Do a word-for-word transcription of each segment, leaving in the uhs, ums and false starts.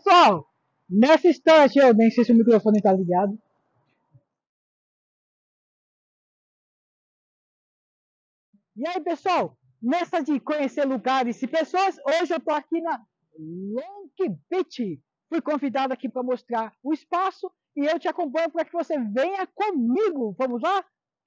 pessoal, nessa instante, eu nem sei se o microfone está ligado. E aí, pessoal, nessa de conhecer lugares e pessoas, hoje eu estou aqui na Long Beach. Fui convidado aqui para mostrar o espaço e eu te acompanho para que você venha comigo. Vamos lá?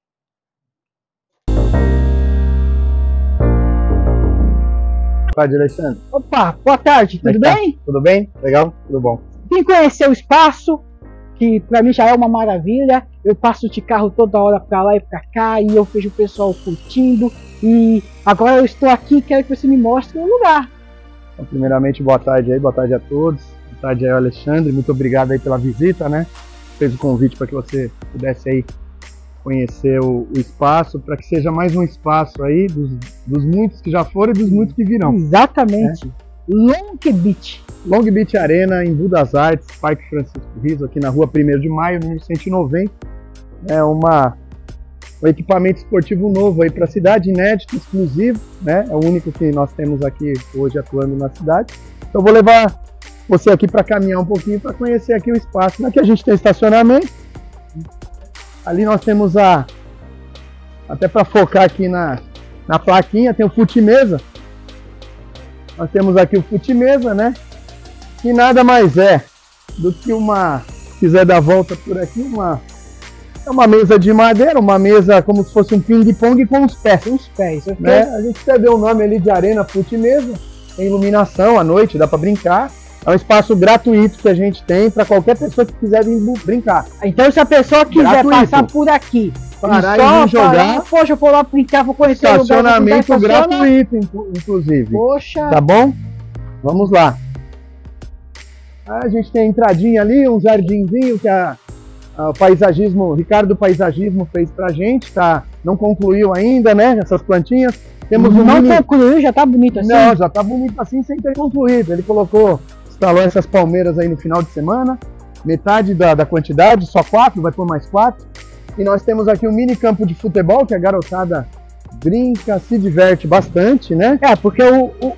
Boa tarde, Alexandre. Opa, boa tarde, tudo tá? bem? Tudo bem? Legal? Tudo bom. Vim conhecer o espaço, que para mim já é uma maravilha. Eu passo de carro toda hora para lá e para cá e eu vejo o pessoal curtindo. E agora eu estou aqui e quero que você me mostre o lugar. Então, primeiramente, boa tarde aí, boa tarde a todos. Boa tarde aí, Alexandre. Muito obrigado aí pela visita, né? Fez o convite para que você pudesse aí conhecer o, o espaço, para que seja mais um espaço aí dos, dos muitos que já foram e dos muitos que virão. Exatamente. Né? Long Beach. Long Beach Arena, em Budas Artes, Parque Francisco Riso, aqui na rua primeiro de maio, número cento e noventa. É uma, um equipamento esportivo novo aí para a cidade, inédito, exclusivo, né? É o único que nós temos aqui hoje atuando na cidade. Então eu vou levar você aqui para caminhar um pouquinho, para conhecer aqui o espaço. Aqui a gente tem estacionamento. Ali nós temos a, até para focar aqui na, na plaquinha, tem o fute-mesa. Nós temos aqui o fute-mesa, né? Que nada mais é do que uma, se quiser dar volta por aqui, uma, é uma mesa de madeira, uma mesa como se fosse um ping-pong com os pés. Os pés, okay. Né? A gente até deu o nome ali de Arena Fute-mesa, tem iluminação à noite, dá para brincar. É um espaço gratuito que a gente tem para qualquer pessoa que quiser vir brincar. Então, se a pessoa quiser gratuito. passar por aqui, parar e vir jogar, parar, poxa, eu vou lá brincar, vou conhecer o lugar. Estacionamento gratuito, inclusive. Poxa. Tá bom? Vamos lá. A gente tem a entradinha ali, um jardinzinho que a, a, o paisagismo, o Ricardo Paisagismo fez pra gente, tá? Não concluiu ainda, né? Essas plantinhas. Temos um não mini... concluiu, já tá bonito assim? Não, já tá bonito assim sem ter concluído. Ele colocou, instalou essas palmeiras aí no final de semana, metade da, da quantidade, só quatro, vai pôr mais quatro. E nós temos aqui um mini campo de futebol, que a garotada brinca, se diverte bastante, né? É, porque o, o,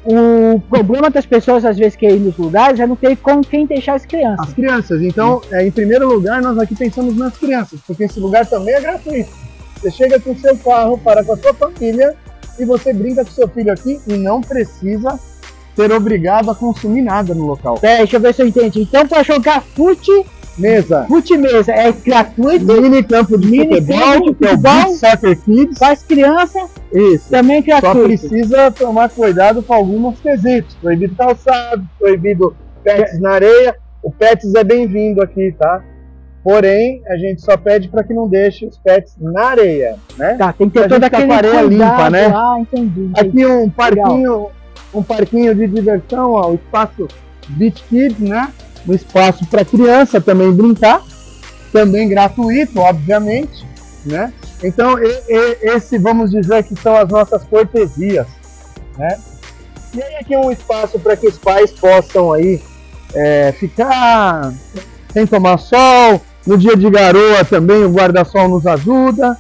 o problema das pessoas, às vezes, que ir nos lugares é não ter com quem deixar as crianças. As crianças. Então, é, em primeiro lugar, nós aqui pensamos nas crianças, porque esse lugar também é gratuito. Você chega com o seu carro, para com a sua família, e você brinca com seu filho aqui e não precisa ser obrigado a consumir nada no local. É, deixa eu ver se eu entendi. Então, para jogar fute... Mesa. Fute-mesa é gratuito. Mini campo de mini futebol, campo de futebol, que é o Beach Soccer Kids. Para as crianças, isso. Também gratuito. Só precisa tomar cuidado com alguns quesitos. Proibido calçado, proibido pets na areia. O pets é bem-vindo aqui, tá? Porém, a gente só pede para que não deixe os pets na areia, né? Tá, tem que ter toda aquela areia limpa, né? Ah, entendi, entendi. Aqui um parquinho, Legal. um parquinho de diversão, ó, o espaço Beach Kids, né? Um espaço para criança também brincar, também gratuito, obviamente, né? Então, e, e, esse, vamos dizer que são as nossas cortesias, né? E aí aqui é um espaço para que os pais possam aí é, ficar sem tomar sol. No dia de garoa também o guarda-sol nos ajuda.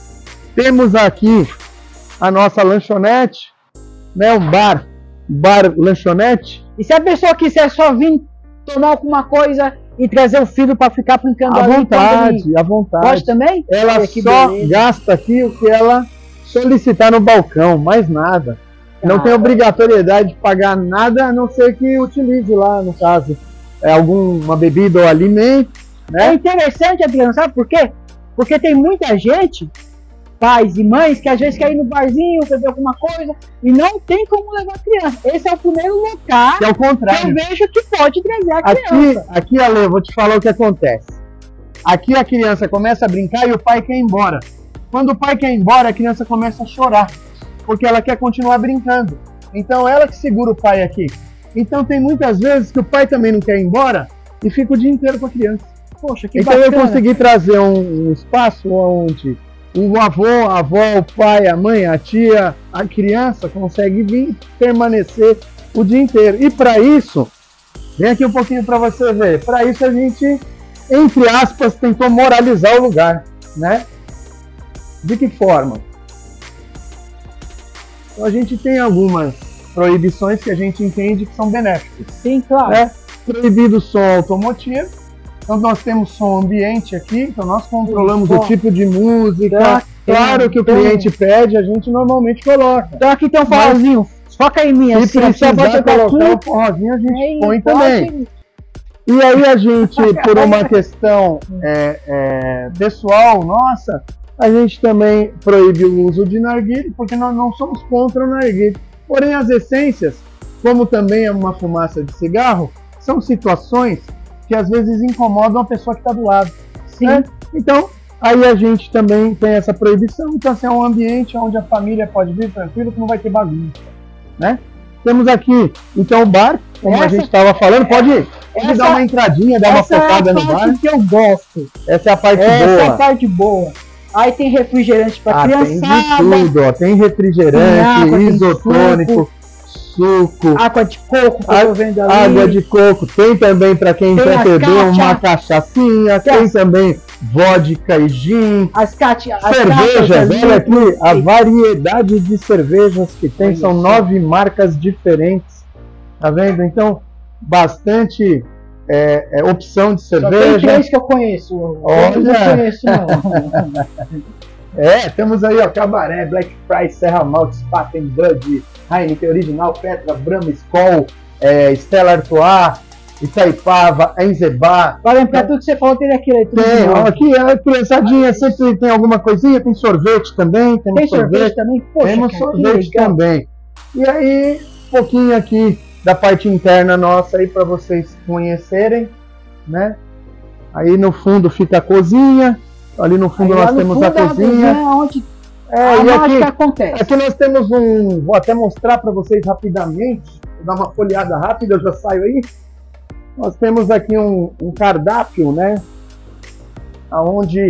Temos aqui a nossa lanchonete, né? Um bar, bar lanchonete. E se a pessoa quiser só vir tomar alguma coisa e trazer o filho para ficar brincando à ali, vontade, à vontade. Pode também? Ela é, só beleza. gasta aqui o que ela solicitar no balcão, mais nada. Ah, não tem obrigatoriedade de pagar nada, a não ser que utilize lá, no caso, é, alguma bebida ou alimento. Né? É interessante, Adriano, sabe por quê? Porque tem muita gente, pais e mães, que às vezes querem ir no barzinho, fazer alguma coisa, e não tem como levar a criança. Esse é o primeiro lugar que, é o contrário. que eu vejo que pode trazer a aqui, criança. Aqui, Ale, eu vou te falar o que acontece. Aqui a criança começa a brincar e o pai quer ir embora. Quando o pai quer ir embora, a criança começa a chorar, porque ela quer continuar brincando. Então ela que segura o pai aqui. Então tem muitas vezes que o pai também não quer ir embora e fica o dia inteiro com a criança. Poxa, que então bacana. Eu consegui trazer um, um espaço onde o avô, a avó, o pai, a mãe, a tia, a criança consegue vir permanecer o dia inteiro. E para isso, vem aqui um pouquinho para você ver, para isso a gente, entre aspas, tentou moralizar o lugar, né? De que forma? Então a gente tem algumas proibições que a gente entende que são benéficas. Sim, claro. Né? Proibido som automotivo. Então nós temos som ambiente aqui, então nós controlamos o tipo de música. Tá, claro que o cliente pede, a gente normalmente coloca. Então aqui tem um forrozinho, foca em mim. Se assim, precisar colocar o forrozinho, a gente é, põe também. E aí a gente, por uma questão é, é, pessoal nossa, a gente também proíbe o uso de narguilé, porque nós não somos contra o narguilé. Porém, as essências, como também é uma fumaça de cigarro, são situações que às vezes incomodam a pessoa que está do lado. Sim. Né? Então, aí a gente também tem essa proibição. Então, assim, é um ambiente onde a família pode vir tranquilo, que não vai ter bagunça. Né? Temos aqui, então, o bar, como essa, a gente estava falando, pode, pode essa, dar uma entradinha, dar uma focada no bar. Essa é a parte que eu gosto. Essa é a parte essa boa. Essa é a parte boa. Aí tem refrigerante para ah, criançada. Tem de tudo, ó. Tem refrigerante, tem água, isotônico, suco, suco, água de coco, que eu tô vendo ali. Água de coco. Tem também para quem tem quer beber uma cachaçinha, tem, tem também vodka e gin. As cati as cervejas, olha aqui, a variedade de cervejas que tem, são nove marcas diferentes. Tá vendo? Então, bastante é, é, opção de cerveja. Só tem três que eu conheço. Olha. Eu não conheço, não. É, temos aí, ó, Cabaré, Black Fry, Serra Malte, Spaten, Bud, Heineken Original, Petra, Brahma, Skol, é, Stella Artois, Itaipava, Enzebá. Para lembrar tudo que você falou, tem aquilo aí. Tudo tem, ó, aqui a criançadinha sempre tem alguma coisinha, tem sorvete também. Temos tem sorvete, sorvete também? Poxa, temos cara, sorvete também. E aí, um pouquinho aqui da parte interna nossa aí para vocês conhecerem, né? Aí no fundo fica a cozinha, ali no fundo aí, nós no temos fundo a cozinha. A cozinha onde é, a e aqui, acontece. Aqui nós temos um, vou até mostrar para vocês rapidamente, vou dar uma folheada rápida, eu já saio aí. Nós temos aqui um, um cardápio, né? Onde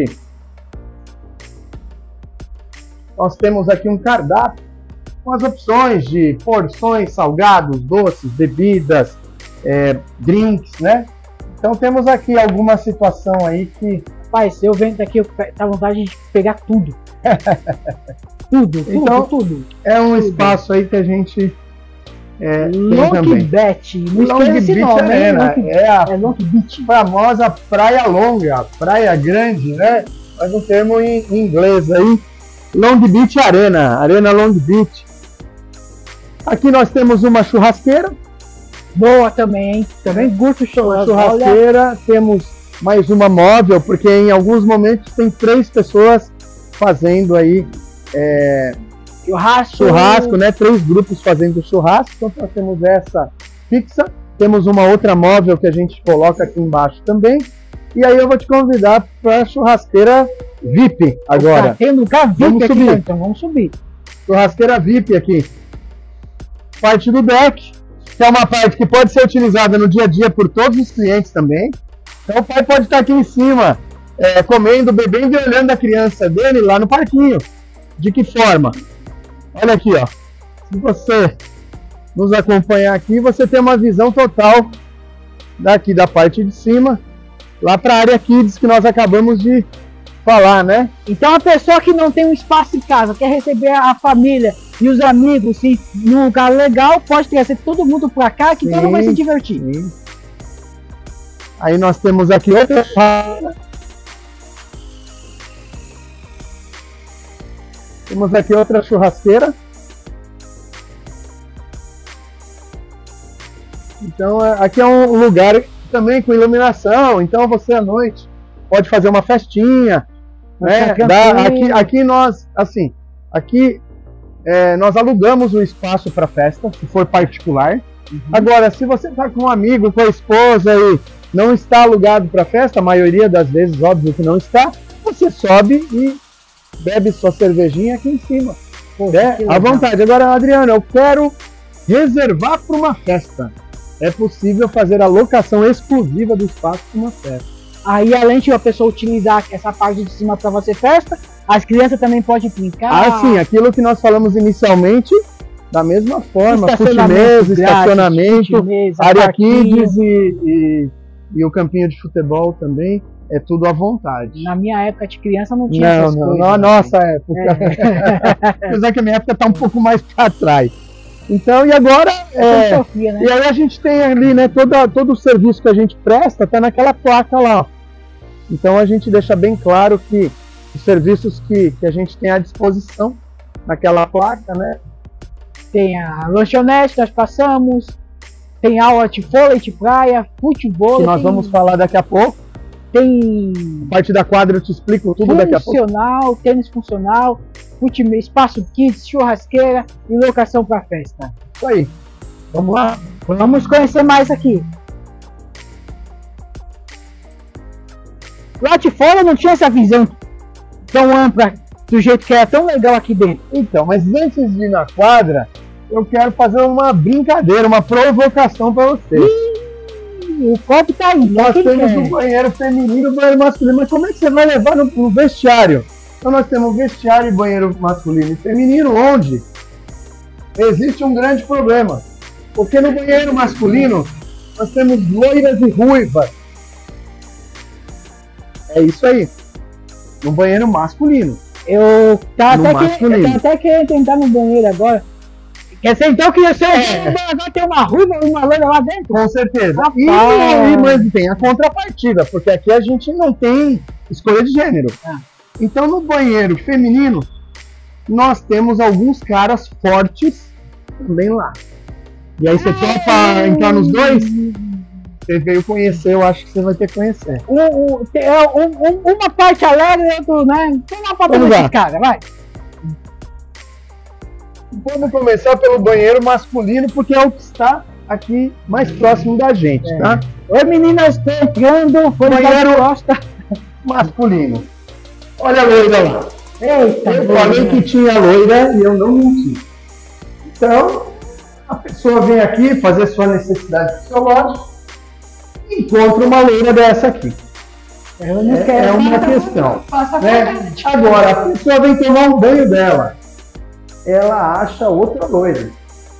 nós temos aqui um cardápio com as opções de porções, salgados, doces, bebidas, é, drinks, né? Então temos aqui alguma situação aí que... Rapaz, eu venho daqui, eu tenho vontade de pegar tudo. tudo, tudo, então, tudo. É um tudo. Espaço aí que a gente... É, Long Beach, Long Beach Arena, é a é Long Beach. Famosa Praia Longa, Praia Grande, né? Mas um termo em inglês aí. Long Beach Arena, Arena Long Beach. Aqui nós temos uma churrasqueira. Boa também, hein? Também curto churrasqueira. Churrasqueira, temos mais uma móvel, porque em alguns momentos tem três pessoas fazendo aí é, churrasco. churrasco, né? Três grupos fazendo churrasco. Então nós temos essa fixa, temos uma outra móvel que a gente coloca aqui embaixo também. E aí eu vou te convidar para a churrasqueira V I P agora. Tem lugar V I P vamos aqui, subir. Então vamos subir. Churrasqueira V I P aqui. Parte do deck, que é uma parte que pode ser utilizada no dia a dia por todos os clientes também. Então o pai pode estar aqui em cima, é, comendo, bebendo e olhando a criança dele lá no parquinho. De que forma? Olha aqui, ó. Se você nos acompanhar aqui, você tem uma visão total daqui da parte de cima, lá para a área Kids que nós acabamos de falar, né? Então a pessoa que não tem um espaço em casa, quer receber a família e os amigos sim, num lugar legal, pode trazer todo mundo para cá que sim, todo mundo vai se divertir. Sim. Aí nós temos aqui outra temos aqui outra churrasqueira. Então aqui é um lugar também com iluminação, então você à noite pode fazer uma festinha, né? Dá, aqui, aqui nós, assim, aqui é, nós alugamos o espaço para festa, se for particular. Uhum. Agora, se você está com um amigo, com a esposa e não está alugado para festa, a maioria das vezes, óbvio que não está, você sobe e bebe sua cervejinha aqui em cima. Poxa, é, à vontade. Agora, Adriano, eu quero reservar para uma festa. É possível fazer a locação exclusiva do espaço para uma festa. Aí, além de a pessoa utilizar essa parte de cima para fazer festa, as crianças também podem brincar. Ah, sim, aquilo que nós falamos inicialmente, da mesma forma, estacionamento, estacionamento, área kids e, e, e o campinho de futebol também, é tudo à vontade. Na minha época de criança não tinha não, essas não, coisas. Na nossa época. É. Apesar que a minha época está um pouco mais para trás. Então, e agora, é, Sofia, né? e aí a gente tem ali, né, toda, todo o serviço que a gente presta está naquela placa lá. Então a gente deixa bem claro que os serviços que, que a gente tem à disposição naquela placa, né? Tem a lanchonete, nós passamos, tem aula de vôlei de praia, futebol. Que nós tem, vamos falar daqui a pouco. Tem A parte da quadra eu te explico tudo daqui a pouco. funcional, tênis funcional, futebol, espaço kids, churrasqueira e locação para festa. Isso aí. Vamos lá? Vamos conhecer mais aqui. Lá de fora não tinha essa visão tão ampla, do jeito que era tão legal aqui dentro. Então, mas antes de ir na quadra, eu quero fazer uma brincadeira, uma provocação para vocês. Ih, o copo tá aí. Nós quem temos quer? um banheiro feminino e um banheiro masculino, mas como é que você vai levar no, no vestiário? Então nós temos vestiário e banheiro masculino e feminino, onde existe um grande problema. Porque no banheiro masculino, nós temos loiras e ruivas. É isso aí. No banheiro masculino. Eu tá No até, que, masculino. eu tô até querendo entrar no banheiro agora. Quer dizer, então que você É. vai ter uma ruiva e uma loira lá dentro? Com certeza. Rapaz. E aí, mas tem a contrapartida, porque aqui a gente não tem escolha de gênero. Ah. Então no banheiro feminino, nós temos alguns caras fortes também lá. E aí você topa entrar nos dois? Você veio conhecer, eu acho que você vai ter que conhecer. Um, um, tem, é, um, um, uma parte alegre e outra, né? Tem uma parte Vamos lá. desse cara, vai. Vamos começar pelo banheiro masculino, porque é o que está aqui mais próximo da gente, É. tá? Oi meninas, estou entrando, foi no Banheiro- Costa. Masculino. Olha a loira lá. Eita, Eu boa. falei que tinha loira e eu não menti. Então, a pessoa vem aqui fazer sua necessidade fisiológica e encontra uma loira dessa aqui. Eu não É, quero. é uma questão. Faça Né? Agora, a pessoa vem tomar um banho dela. Ela acha outra loira.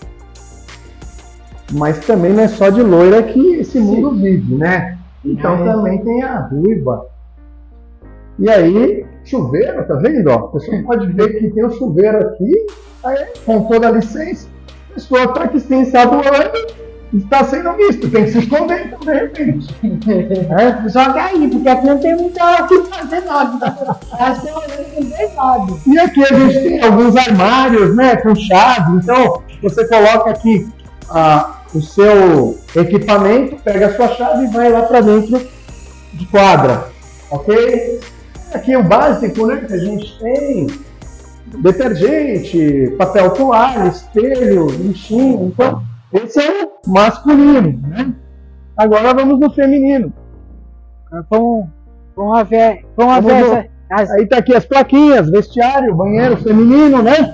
Mas também não é só de loira que esse mundo vive, né? Então É. também tem a ruiva. E aí, chuveiro, tá vendo? Ó, a pessoa pode ver que tem um chuveiro aqui, aí, com toda a licença, a pessoa está aqui sem saboando, está sendo visto, tem que se esconder então, de repente. É, só que aí, porque aqui não tem muita o que fazer nada. Acho que é olhando bem nada. E aqui a gente tem alguns armários, né, com chave, então você coloca aqui ah, o seu equipamento, pega a sua chave e vai lá para dentro de quadra, ok? Aqui o básico, né, que a gente tem, detergente, papel toalha, espelho, lixinho, então esse é o masculino, né? Agora vamos no feminino. Vamos, vamos ver, vamos Vamos ver no- essa, as, Aí tá aqui as plaquinhas, vestiário, banheiro feminino, né?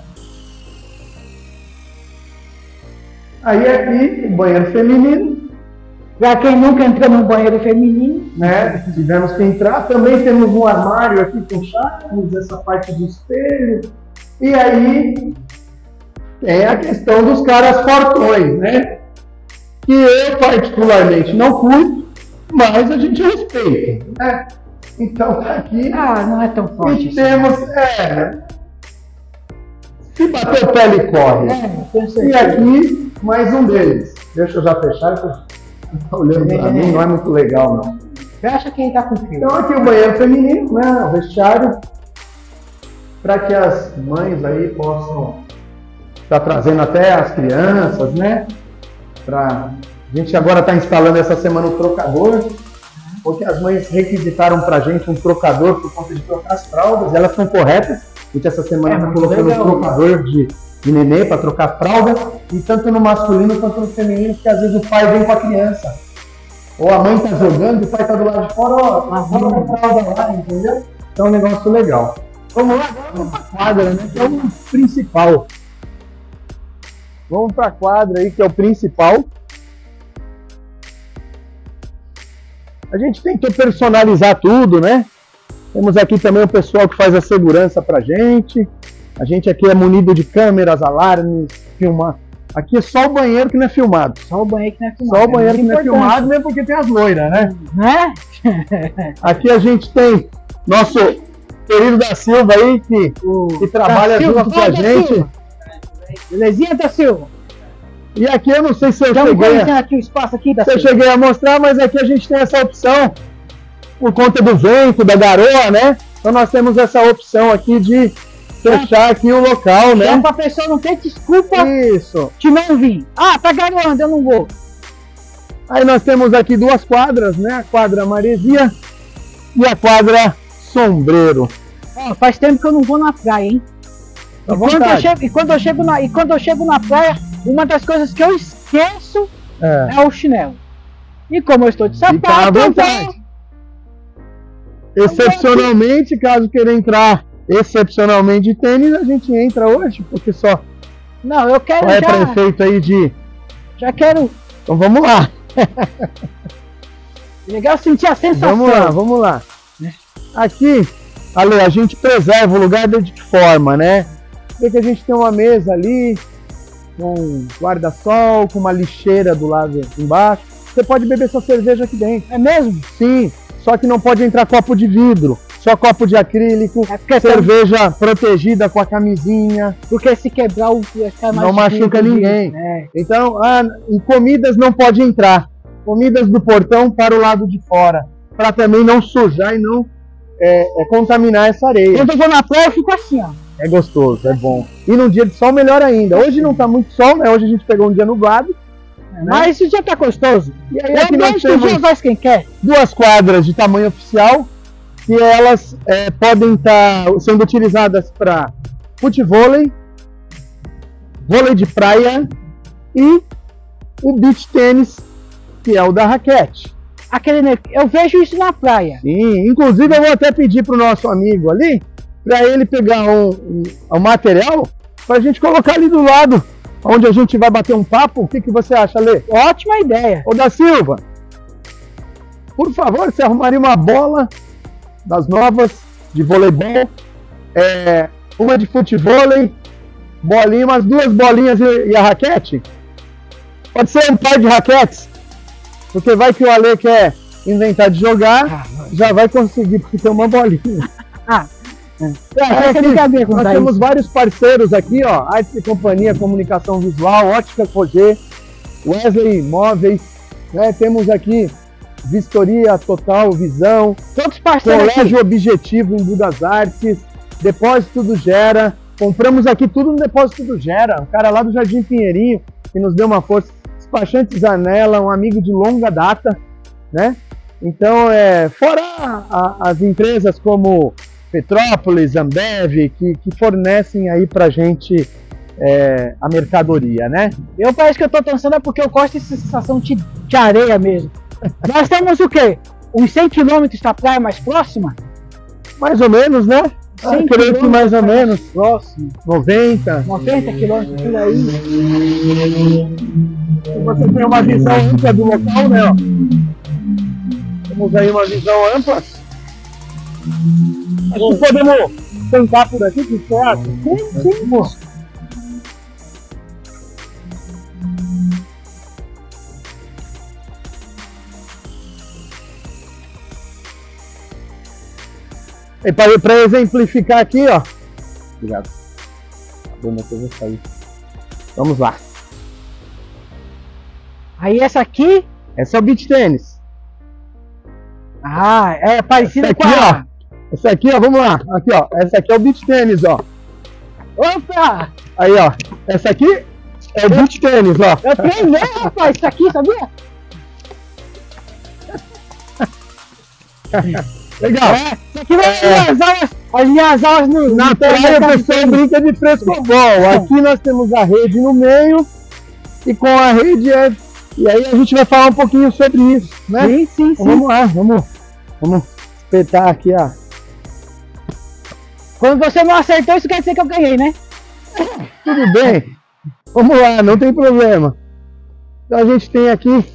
Aí aqui o banheiro feminino, pra quem nunca entrou no banheiro feminino. né? Tivemos que entrar. Também temos um armário aqui com chaves, essa parte do espelho. E aí tem a questão dos caras fortões, né? Que eu particularmente não curto, mas a gente respeita, né? Então tá aqui. Ah, não é tão forte. E assim. temos, é, se bater o pé ele corre. É, tenho E certeza. aqui, mais um deles. Deixa eu já fechar, porque tá olhando pra mim, não é muito legal não. Fecha quem tá com frio. Então aqui o banheiro feminino, né, o vestiário, para que as mães aí possam estar trazendo até as crianças, né? Pra... A gente agora está instalando essa semana o trocador, porque as mães requisitaram pra gente um trocador por conta de trocar as fraldas, e elas estão corretas. A gente essa semana É, está muito colocando legal. um trocador de, de nenê para trocar fralda, e tanto no masculino quanto no feminino, porque às vezes o pai vem com a criança. Ou a mãe está jogando e o pai está do lado de fora, ó, arruma a fralda lá, entendeu? Então é um negócio legal. Vamos lá, agora vamos para a quadra, né? Que é o principal. Vamos para a quadra aí, que é o principal. A gente tentou personalizar tudo, né? Temos aqui também o pessoal que faz a segurança pra gente. A gente aqui é munido de câmeras, alarmes, filmar. Aqui é só o banheiro que não é filmado. Só o banheiro que não é filmado. Só o banheiro que muito não é importante, filmado, mesmo porque tem as loiras, né? Né? Aqui a gente tem nosso querido da Silva aí, que, O, que trabalha da Silva, junto com a fala da gente. Silva. Belezinha, da Silva? E aqui eu não sei se eu Estamos cheguei, conhecendo aqui o espaço aqui da se eu cheguei a mostrar, mas aqui a gente tem essa opção por conta do vento, da garoa, né? Então nós temos essa opção aqui de fechar aqui o local, né? Então pra pessoa não ter desculpa Isso. de não vir. Ah, tá garoando, eu não vou. Aí nós temos aqui duas quadras, né? A quadra Maresia e a quadra Sombreiro. Ó, faz tempo que eu não vou na praia, hein? Tá E quando, eu chego, e, quando eu chego na, e quando eu chego na praia, uma das coisas que eu esqueço É. é o chinelo. E como eu estou de Fica à sapato, eu vontade. vou. Excepcionalmente, caso queira entrar excepcionalmente de tênis, a gente entra hoje, porque só, Não, eu quero só é já. prefeito aí de... Já quero. Então vamos lá. Legal sentir a sensação. Vamos lá, vamos lá. Aqui, Ale, a gente preserva o lugar de que forma, né? Vê que a gente tem uma mesa ali, com guarda-sol, com uma lixeira do lado embaixo. Você pode beber sua cerveja aqui dentro. É mesmo? Sim, só que não pode entrar copo de vidro, só copo de acrílico, É porque, cerveja protegida com a camisinha. porque se quebrar o vai ficar mais Não machuca difícil de- ninguém. É. Então, ah, em comidas não pode entrar. Comidas do portão para o lado de fora, para também não sujar e não é, é, contaminar essa areia. Quando eu vou na praia, eu fico assim, ó. É gostoso, é bom. E num dia de sol, melhor ainda. Hoje não tá muito sol, né? Hoje a gente pegou um dia nublado. Mas esse dia tá gostoso. E aí E aqui nós durante o dia temos faz quem quer. duas quadras de tamanho oficial, que elas é, podem estar sendo utilizadas para futevôlei, vôlei de praia e o beach tênis, que é o da raquete. Aquele, ne- eu vejo isso na praia. Sim, inclusive eu vou até pedir pro nosso amigo ali, para ele pegar um, um, um material para a gente colocar ali do lado, onde a gente vai bater um papo. O que, que você acha, Lê? Ótima ideia. Ô da Silva, por favor, você arrumaria uma bola das novas de voleibol, é, uma de futevôlei, bolinha, umas duas bolinhas e, e a raquete? Pode ser um par de raquetes, porque vai que o Ale quer inventar de jogar, Ah, já vai conseguir, porque tem uma bolinha. Ah, É, essa aqui, brincadeira com nós Thaís. temos vários parceiros aqui, ó, Artes e Companhia, Comunicação Visual, Ótica Cogê, Wesley Imóveis, né? Temos aqui Vistoria Total Visão, todos parceiros aqui. Colégio Objetivo em Budas Artes, Depósito do Gera. Compramos aqui tudo no Depósito do Gera, o cara lá do Jardim Pinheirinho, que nos deu uma força. Despachante Zanella, um amigo de longa data, né? Então, é, fora a- a- as empresas como Petrópolis, Ambev, que, que fornecem aí pra gente é, a mercadoria, né? Eu parece que eu tô dançando é porque eu gosto dessa sensação de, de areia mesmo. Nós temos o quê? Uns cem quilômetros da praia mais próxima? Mais ou menos, né? Ah, cem creio que mais ou quilômetros menos, próximo. noventa. noventa quilômetros por aí. Você tem uma visão ampla do local, né? Ó. Temos aí uma visão ampla. Acho que podemos sentar por aqui, que você acha? Sim, sim. E para exemplificar aqui, ó. Obrigado. A Bruna que eu vou sair. Vamos lá. Aí essa aqui, Essa é o beach tênis. ah, é Essa parecida aqui, com a... ó. Essa aqui, ó, vamos lá. Aqui, ó. Essa aqui é o beach tênis, ó. Opa! Aí, ó. Essa aqui é o beach tênis, ó. Eu treinei, rapaz, isso aqui, sabia? Legal. É, isso aqui vai é. as aulas, as minhas aulas no... Na no praia o no- pessoal brinca de frescobol. Aqui nós temos a rede no meio. E com a rede é... E aí a gente vai falar um pouquinho sobre isso, né? Sim, sim, Então sim. vamos lá, vamos, vamos espetar aqui, ó. Quando você não acertou, isso quer dizer que eu ganhei, né? Tudo bem. Vamos lá, não tem problema. Então a gente tem aqui,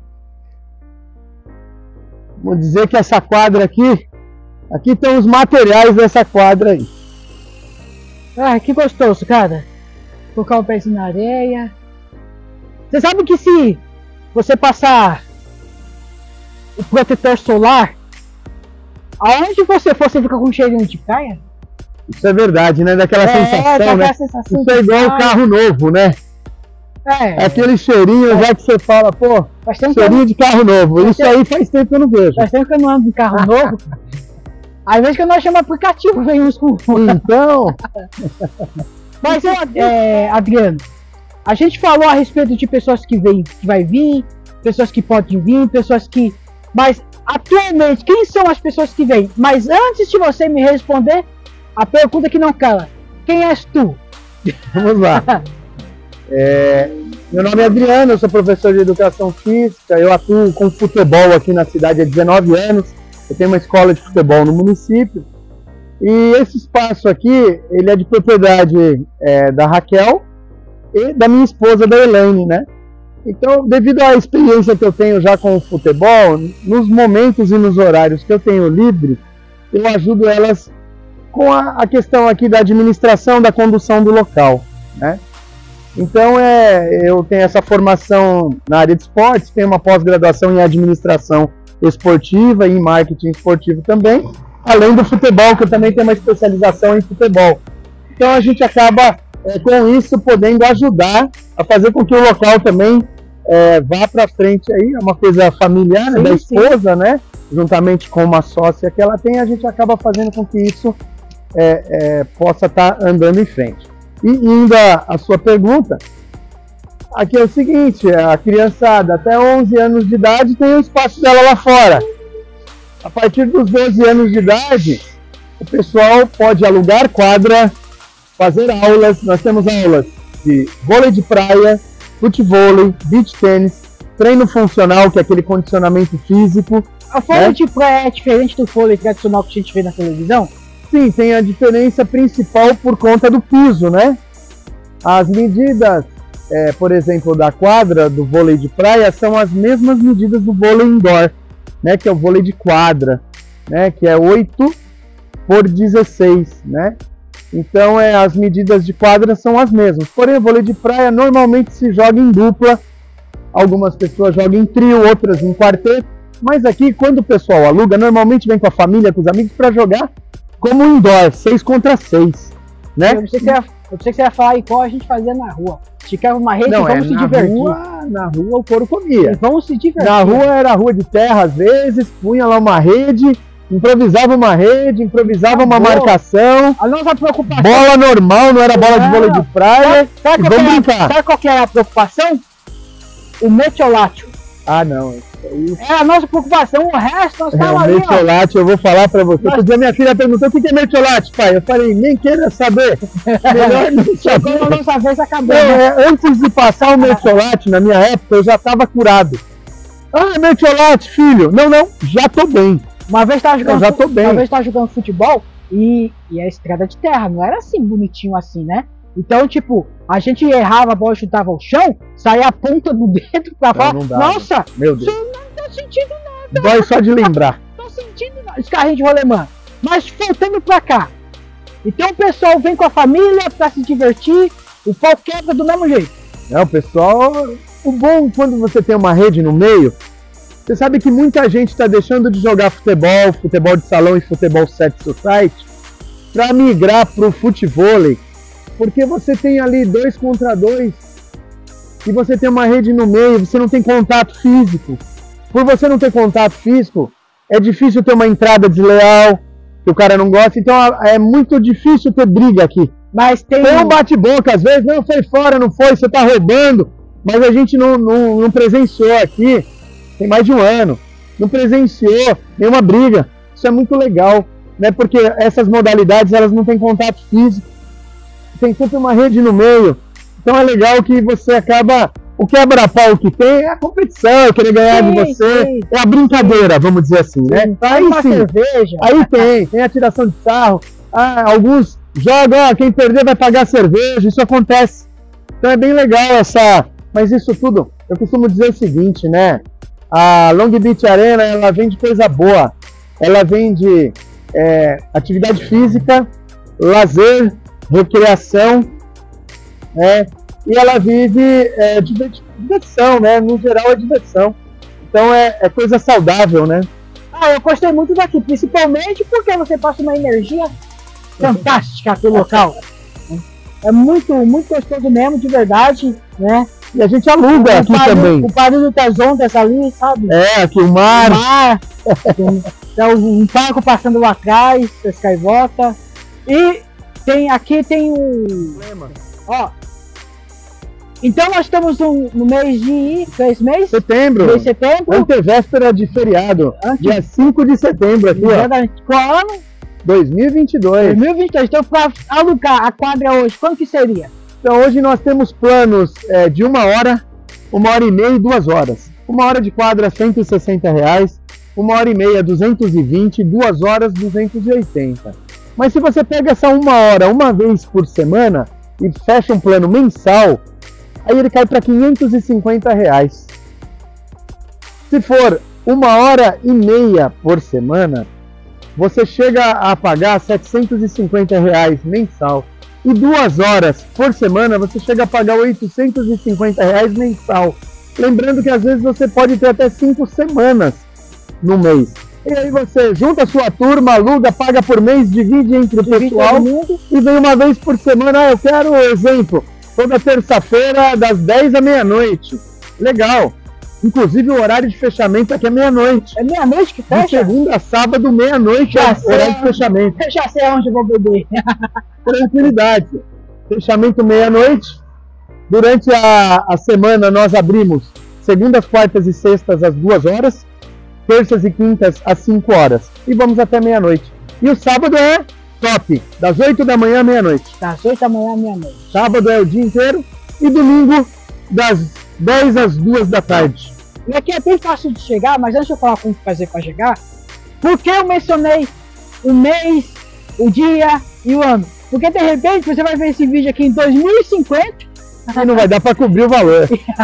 vamos dizer que essa quadra aqui, aqui estão os materiais dessa quadra aí. Ah, que gostoso, cara. Colocar o pezinho na areia. Você sabe que se você passar o protetor solar, aonde você for, você fica com um cheirinho de praia? Isso é verdade, né? Daquela É, sensação, dá né? aquela sensação Isso é de igual o praia. carro novo, né? É, Aquele cheirinho, já que você fala, pô, cheirinho de carro novo. Isso aí faz tempo que eu não vejo. Faz tempo que eu não ando de carro novo. Às vezes que nós chamamos aplicativo, vem uns com. Então. Mas, é, Adriano, a gente falou a respeito de pessoas que vêm, que vai vir, pessoas que podem vir, pessoas que. Mas atualmente, quem são as pessoas que vêm? Mas antes de você me responder, a pergunta que não cala: quem és tu? Vamos lá. É, meu nome é Adriano, eu sou professor de educação física, eu atuo com futebol aqui na cidade há dezenove anos, eu tenho uma escola de futebol no município, e esse espaço aqui, ele é de propriedade é, da Raquel e da minha esposa, da Elaine, né? Então, devido à experiência que eu tenho já com o futebol, nos momentos e nos horários que eu tenho livre, eu ajudo elas com a, a questão aqui da administração, da condução do local, né? Então, é, eu tenho essa formação na área de esportes, tenho uma pós-graduação em administração esportiva e em marketing esportivo também, além do futebol, que eu também tenho uma especialização em futebol. Então, a gente acaba, é, com isso, podendo ajudar a fazer com que o local também é, vá para frente aí, é uma coisa familiar, né, da esposa, né, juntamente com uma sócia que ela tem, a gente acaba fazendo com que isso é, é, possa estar tá andando em frente. E indo à sua pergunta, aqui é o seguinte, a criançada até onze anos de idade tem o espaço dela lá fora. A partir dos doze anos de idade, o pessoal pode alugar quadra, fazer aulas. Nós temos aulas de vôlei de praia, futevôlei, beach tênis, treino funcional, que é aquele condicionamento físico. A vôlei né? de praia é diferente do vôlei tradicional que a gente vê na televisão? Sim, tem a diferença principal por conta do piso, né? As medidas, é, por exemplo, da quadra do vôlei de praia são as mesmas medidas do vôlei indoor, né? Que é o vôlei de quadra, né? Que é oito por dezesseis, né? Então, é, as medidas de quadra são as mesmas. Porém, o vôlei de praia normalmente se joga em dupla. Algumas pessoas jogam em trio, outras em quarteto. Mas aqui, quando o pessoal aluga, normalmente vem com a família, com os amigos, para jogar como indoor, seis contra seis, né? Eu pensei que você ia, eu pensei que você ia falar igual a gente fazia na rua. Esticava uma rede Não, e vamos é, se na divertir. Rua, na rua o couro comia. E vamos se divertir. Na rua era rua de terra às vezes, punha lá uma rede, improvisava uma rede, improvisava uma boa. marcação. A nossa preocupação... Bola normal, não era bola não. de vôlei de praia. Sabe, sabe, e qual vamos é, brincar. Sabe qual que é a preocupação? O metiolátio. Ah, não. Isso. É a nossa preocupação, o resto nós É, estamos ali, mertiolate, eu vou falar pra você. Nós... Porque a minha filha perguntou o que é mertiolate, pai. Eu falei, nem queira saber. Melhor não saber. Quando a nossa vez acabou. É, né? antes de passar o mertiolate, na minha época, eu já estava curado. Ah, mertiolate, filho. Não, não, já tô bem. Uma vez estava jogando, eu já tô bem. Uma vez estava jogando futebol e, e a estrada de terra, não era assim bonitinho assim, né? Então, tipo, a gente errava, a bola chutava o chão, saía a ponta do dedo pra fora. Não, não Nossa, meu Deus. você não tá sentindo nada. Dói só de lembrar. Não tô sentindo nada. Esse carrinho de rolemã. Mas voltando pra cá. Então o pessoal vem com a família pra se divertir, o pau quebra do mesmo jeito. É, o pessoal... O bom, quando você tem uma rede no meio, você sabe que muita gente está deixando de jogar futebol, futebol de salão e futebol set society, para migrar pro futevôlei. Porque você tem ali dois contra dois e você tem uma rede no meio, você não tem contato físico. Por você não ter contato físico, é difícil ter uma entrada desleal, que o cara não gosta, então é muito difícil ter briga aqui. Mas tem, tem um bate-boca, às vezes, não, foi fora, não foi, você tá roubando, mas a gente não, não, não presenciou aqui, tem mais de um ano, não presenciou nenhuma briga. Isso é muito legal, né? Porque essas modalidades, elas não têm contato físico. Tem sempre uma rede no meio, então é legal que você acaba, o quebra-pau que tem é a competição, eu querer ganhar sim, de você, sim, é a brincadeira, sim, vamos dizer assim, né? Aí sim, cerveja. Aí tem, tem a tiração de sarro, ah, alguns jogam, ó, quem perder vai pagar cerveja, isso acontece, então é bem legal essa, mas isso tudo, eu costumo dizer o seguinte, né? A Long Beach Arena, ela vem de coisa boa, ela vem de é, atividade física, lazer, recreação, né? E ela vive é, diversão, né? No geral é diversão. Então é, é coisa saudável, né? Ah, eu gostei muito daqui, principalmente porque você passa uma energia fantástica do local. É muito, muito gostoso mesmo, de verdade, né? E a gente aluga o aqui barulho, também. O barulho das ondas ali, sabe? É, aqui o mar. O mar. Tem, tem um barco passando lá atrás, as gaivotas. E tem, aqui tem um... Ó. Então nós estamos no, no mês de... Três meses? Setembro. Mês de setembro. Antevéspera de feriado. Antes. Dia cinco de setembro aqui, ó. Qual ano? dois mil e vinte e dois. dois mil e vinte e dois. Então para alugar a quadra hoje, quanto que seria? Então hoje nós temos planos é, de uma hora, uma hora e meia e duas horas. Uma hora de quadra, cento e sessenta reais. Uma hora e meia, duzentos e vinte. Duas horas, duzentos e oitenta. Mas se você pega essa uma hora uma vez por semana e fecha um plano mensal, aí ele cai para quinhentos e cinquenta reais. Se for uma hora e meia por semana, você chega a pagar setecentos e cinquenta reais mensal. E duas horas por semana você chega a pagar oitocentos e cinquenta reais mensal. Lembrando que às vezes você pode ter até cinco semanas no mês. E aí você junta a sua turma, aluga, paga por mês, divide entre o pessoal e vem uma vez por semana. Ah, eu quero, exemplo, toda terça-feira das dez à meia-noite. Legal. Inclusive o horário de fechamento aqui é meia-noite. É meia-noite que fecha? De segunda a sábado, meia-noite é o horário de fechamento. Eu já sei onde eu vou beber. Tranquilidade. Fechamento meia-noite. Durante a, a semana nós abrimos segundas, quartas e sextas às duas horas. Terças e quintas às cinco horas. E vamos até meia-noite. E o sábado é top. Das oito da manhã à meia-noite. Das oito da manhã à meia-noite. Sábado é o dia inteiro. E domingo das dez às duas da tarde. E aqui é bem fácil de chegar, mas antes de eu falar como fazer para chegar, por que eu mencionei o mês, o dia e o ano? Porque de repente você vai ver esse vídeo aqui em dois mil e cinquenta e não vai dar para cobrir o valor.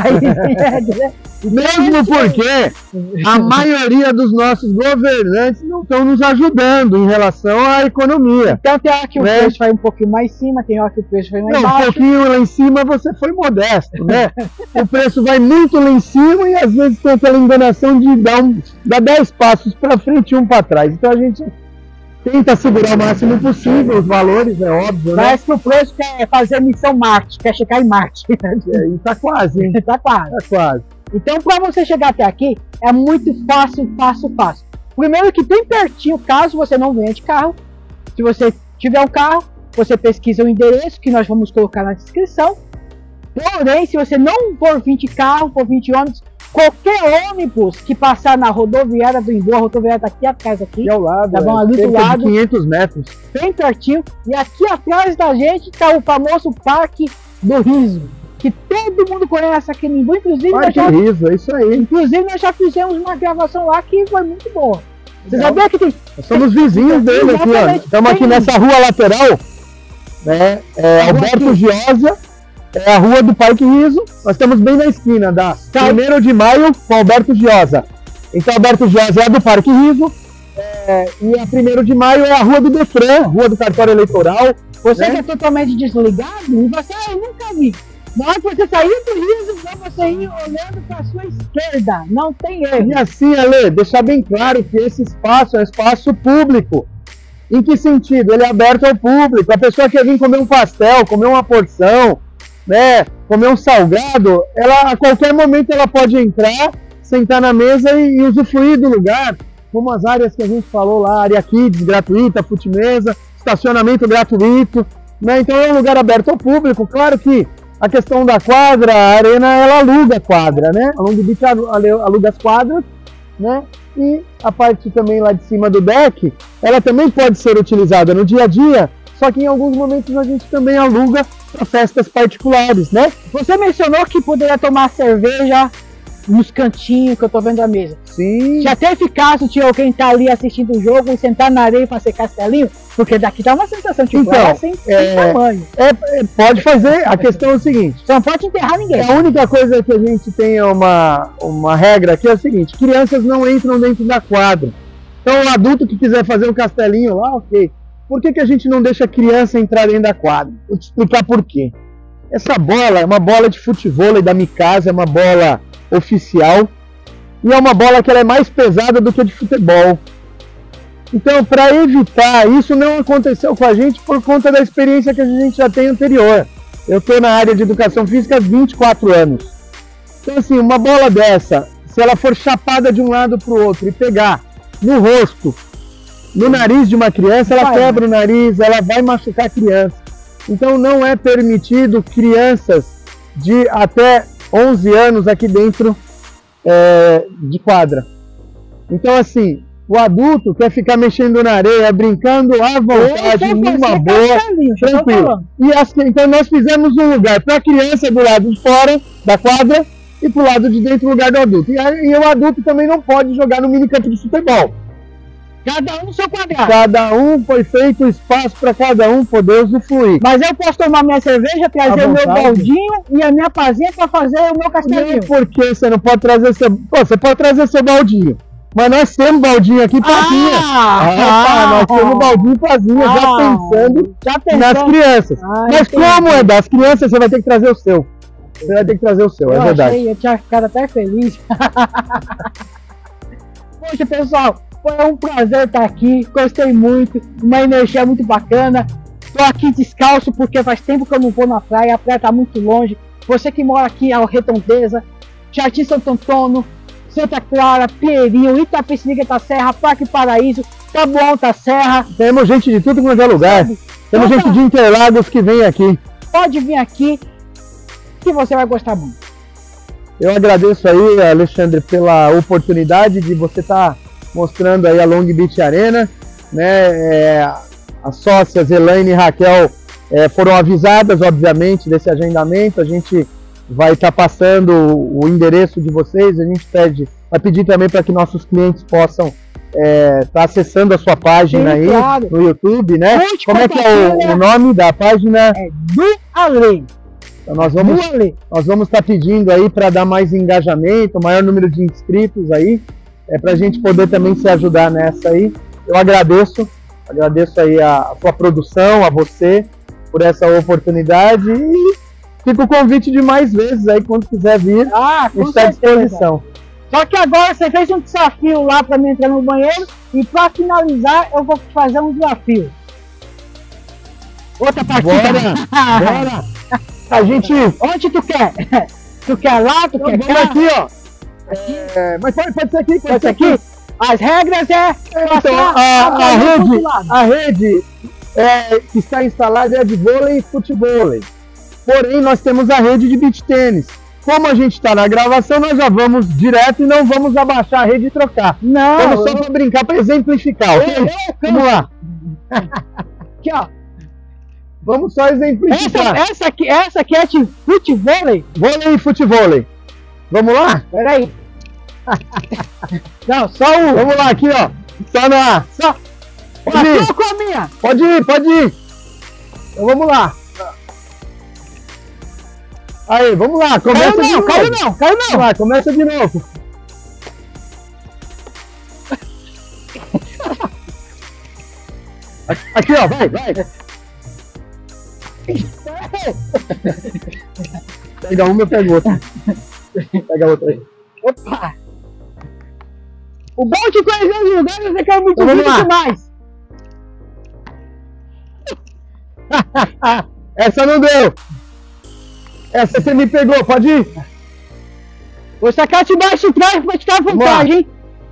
Aí, Mesmo porque a maioria dos nossos governantes não estão nos ajudando em relação à economia. Então tem hora que o né? preço vai um pouquinho mais em cima, tem hora que o preço vai mais não, embaixo. Um pouquinho lá em cima você foi modesto, né? O preço vai muito lá em cima e às vezes tem aquela enganação de dar, um, dar dez passos para frente e um para trás. Então a gente tenta segurar o máximo possível os valores, é óbvio, né? Parece que o preço quer fazer missão Marte, quer chegar em Marte. E tá quase, hein? Tá quase. Tá quase. Então, para você chegar até aqui, é muito fácil, fácil, fácil. Primeiro que bem pertinho, caso você não venha de carro, se você tiver um carro, você pesquisa o endereço que nós vamos colocar na descrição. Porém, se você não for vir de carro, for vir de ônibus, qualquer ônibus que passar na rodoviária do Imbu, a rodoviária tá aqui atrás, aqui, aqui ao lado, tá bom, é, ali do lado, de quinhentos metros, bem pertinho. E aqui atrás da gente tá o famoso Parque do Riso, que todo mundo conhece aqui no Imbu, inclusive Parque nós já, Riso, é isso aí. Inclusive nós já fizemos uma gravação lá que foi muito boa. Você sabia que tem... Nós somos vizinhos dele aqui, ó. Estamos aqui nessa rua lateral, né? É Alberto Giosa. É a rua do Parque Riso, nós estamos bem na esquina da primeiro de maio com Alberto Giosa. Então Alberto Giosa é a do Parque Riso, é, e a primeiro de maio é a rua do Defran, rua do cartório eleitoral. Você né? que é totalmente desligado, e você, ah, eu nunca vi. Na hora que você sair do Riso, você ir olhando para a sua esquerda, não tem erro. E assim, Ale, deixar bem claro que esse espaço é um espaço público. Em que sentido? Ele é aberto ao público. A pessoa quer vir comer um pastel, comer uma porção, né, comer um salgado, ela a qualquer momento ela pode entrar, sentar na mesa e, e usufruir do lugar, como as áreas que a gente falou lá, área kids gratuita, fute-mesa, estacionamento gratuito, né? Então é um lugar aberto ao público. Claro que a questão da quadra, a arena, ela aluga a quadra, né? A Long Beach aluga as quadras, né? E a parte também lá de cima do deck, ela também pode ser utilizada no dia a dia, só que em alguns momentos a gente também aluga para festas particulares, né? Você mencionou que poderia tomar cerveja nos cantinhos que eu tô vendo a mesa. Sim. Já teve caso de alguém estar tá ali assistindo o jogo e sentar na areia e fazer castelinho? Porque daqui dá uma sensação tipo, então, assim, é, sem tamanho. É, é, pode fazer, a questão é o seguinte. Você não pode enterrar ninguém. A única coisa que a gente tem uma, uma regra aqui é o seguinte, crianças não entram dentro da quadra. Então o adulto que quiser fazer um castelinho lá, ok. Por que que a gente não deixa a criança entrar dentro da quadra? Vou te explicar por quê. Essa bola é uma bola de futevôlei da Mikasa, é uma bola oficial e é uma bola que ela é mais pesada do que a de futebol. Então, para evitar, isso não aconteceu com a gente por conta da experiência que a gente já tem anterior. Eu estou na área de educação física há vinte e quatro anos. Então, assim, uma bola dessa, se ela for chapada de um lado para o outro e pegar no rosto, no nariz de uma criança, ela Vai, quebra o nariz, ela vai machucar a criança. Então, não é permitido crianças de até onze anos aqui dentro é, de quadra. Então, assim, o adulto quer ficar mexendo na areia, brincando à vontade, numa boa, tranquilo. E as, então nós fizemos um lugar para a criança do lado de fora da quadra e para o lado de dentro o lugar do adulto. E, e o adulto também não pode jogar no minicampo de futebol. Cada um no seu quadrado. Cada um foi feito espaço para cada um poder usufruir. Mas eu posso tomar minha cerveja, trazer o meu baldinho e a minha pazinha para fazer o meu castelinho. Por que você não pode trazer seu... Pô, você pode trazer seu baldinho. Mas nós temos baldinho aqui, pazinha. Ah, ah, ah, nós temos baldinho e pazinha, ah, já, pensando já pensando nas crianças. Ah, Mas entendi. Como é das crianças, você vai ter que trazer o seu. Você vai ter que trazer o seu, eu é verdade. Achei, eu tinha ficado até feliz. Poxa, pessoal, foi um prazer estar aqui. Gostei muito, uma energia muito bacana. Tô aqui descalço porque faz tempo que eu não vou na praia. A praia tá muito longe. Você que mora aqui ao Redondeza, Jardim Santo Antônio, Santa Clara, Pinheirinho, Itapecerica da Serra, Parque Paraíso, Taboão da Serra. Temos gente de tudo quanto é lugar. Sabe? Temos então, gente de Interlagos que vem aqui. Pode vir aqui que você vai gostar muito. Eu agradeço aí, Alexandre, pela oportunidade de você estar tá mostrando aí a Long Beach Arena, né? É, as sócias Elaine e Raquel é, foram avisadas, obviamente, desse agendamento. A gente vai estar tá passando o endereço de vocês. A gente pede, vai pedir também para que nossos clientes possam estar é, tá acessando a sua página. Sim, aí, claro, no YouTube, né? Muito Como é que é o, o nome da página? É do Além. Então nós vamos nós vamos estar tá pedindo aí para dar mais engajamento, maior número de inscritos aí, é para a gente poder também se ajudar nessa aí. Eu agradeço, agradeço aí a, a sua produção, a você por essa oportunidade e fica o convite de mais vezes aí quando quiser vir, ah, está à disposição. Só que agora você fez um desafio lá para mim entrar no banheiro e para finalizar eu vou fazer um desafio. Outra partida. Bora, bora. A gente... Onde tu quer? Tu quer lá, tu então, quer cá? Aqui, ó. É, mas pode, pode ser aqui, pode, pode ser aqui. aqui. As regras é... Então, a, a, a rede, a rede é, que está instalada é de vôlei e futebol. Porém, nós temos a rede de beach tênis. Como a gente está na gravação, nós já vamos direto e não vamos abaixar a rede e trocar. Não. Vamos só eu... para brincar, para exemplificar. Okay? Eu, eu, vamos lá. Aqui, ó. Vamos só exemplificar. Essa, essa, aqui, essa aqui é de futevôlei? Vôlei e futevôlei. Vamos lá? Peraí. Não, só um. Vamos lá, aqui, ó. Só na... Só... Pode ir. Com a minha. Pode ir, pode ir. Então vamos lá. Aí, vamos lá. Começa caiu de não, novo. Caiu não, caiu não. Vamos lá, começa de novo. Aqui, ó. Vai, vai. Pega uma, eu pego outra. Pega outra aí. Opa! O bom de conhecer os lugares é que é muito então, vídeo demais. Essa não deu. Essa você me pegou, pode ir. Vou sacar de baixo e trás pra te dar vontade, hein?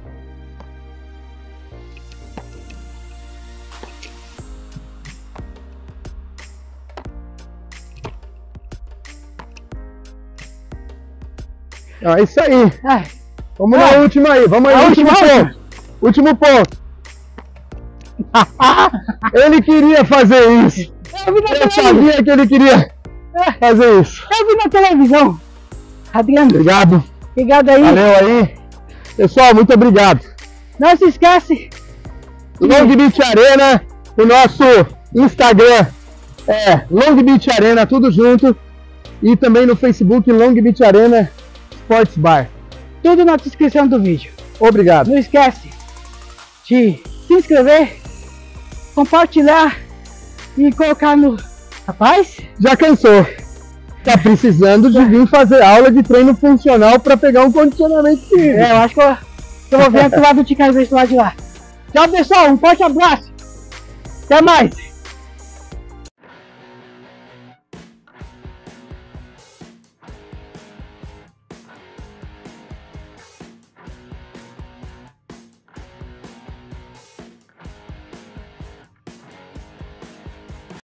Ah, isso aí. Ai. Vamos Ai. na última aí. Vamos aí. Último ponto. Último ponto. Ele queria fazer isso. Eu, vi na eu sabia que ele queria fazer isso. Eu vi na televisão. Adriano. Obrigado. Obrigado aí. Valeu aí. Pessoal, muito obrigado. Não se esquece. Long Beach Arena. O nosso Instagram é Long Beach Arena, tudo junto. E também no Facebook Long Beach Arena Sports Bar. Tudo na descrição do vídeo. Obrigado. Não esquece de se inscrever, compartilhar e colocar no... Rapaz? Já cansou. Tá precisando de vir fazer aula de treino funcional para pegar um condicionamento físico. É, eu acho que eu, que eu vou ver aqui lá do Ticas do lado de lá. Tchau, pessoal. Um forte abraço. Até mais.